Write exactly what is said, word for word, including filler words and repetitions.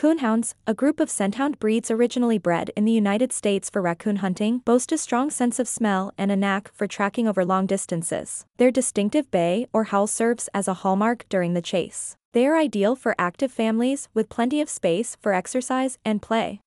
Coonhounds, a group of scenthound breeds originally bred in the United States for raccoon hunting, boast a strong sense of smell and a knack for tracking over long distances. Their distinctive bay or howl serves as a hallmark during the chase. They are ideal for active families with plenty of space for exercise and play.